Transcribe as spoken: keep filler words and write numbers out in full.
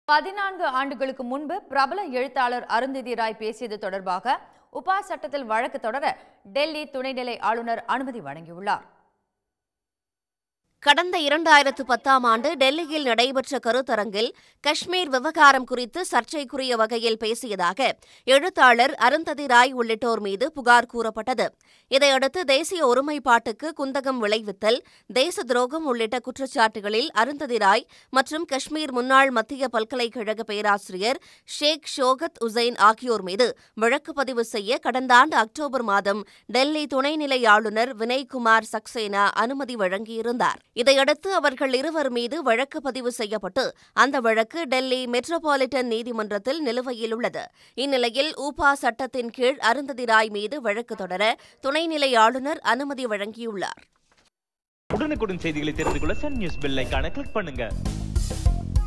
பதினான்கு ஆண்டுகளுக்கு முன்பு பிரபல எழுத்தாளர் அருந்ததி ராய் பேசியது தொடர்பாக உபா சட்டத்தில் வழக்கு தொடர டெல்லி துணைநிலை ஆளுநர் அனுமதி வழங்கியுள்ளார். கடந்த இரண்டாயிரத்து பத்தாம் ஆண்டு டெல்லியில் நடைபெற்ற கருத்தரங்கில் காஷ்மீர் விவகாரம் குறித்து சர்ச்சைக்குரிய வகையில் பேசியதாக எழுத்தாளர் அருந்ததி ராய் உள்ளிட்டோர் மீது புகார் கூறப்பட்டது. இதையடுத்து தேசிய ஒருமைப்பாட்டுக்கு குந்தகம் விளைவித்தல், தேச துரோகம் உள்ளிட்ட குற்றச்சாட்டுகளில் அருந்ததி ராய் மற்றும் காஷ்மீர் முன்னாள் மத்திய பல்கலைக்கழக பேராசிரியர் ஷேக் ஷோகத் உசைன் ஆகியோர் மீது வழக்கு பதிவு செய்ய கடந்த ஆண்டு அக்டோபர் மாதம் டெல்லி துணைநிலை ஆளுநர் வினய்குமார் சக்சேனா அனுமதி வழங்கியிருந்தார். இதையடுத்து அவர்கள் இருவர் மீது வழக்கு பதிவு செய்யப்பட்டு அந்த வழக்கு டெல்லி மெட்ரோபாலிட்டன் நீதிமன்றத்தில் நிலுவையில் உள்ளது. இந்நிலையில் ஊபா சட்டத்தின் கீழ் அருந்ததி ராய் மீது வழக்கு தொடர துணைநிலை ஆளுநர் அனுமதி வழங்கியுள்ளார். உடனுக்குடன் செய்திகளை தெரிந்து கொள்ள சன் நியூஸ் பெல் ஐகானை கிளிக் பண்ணுங்க.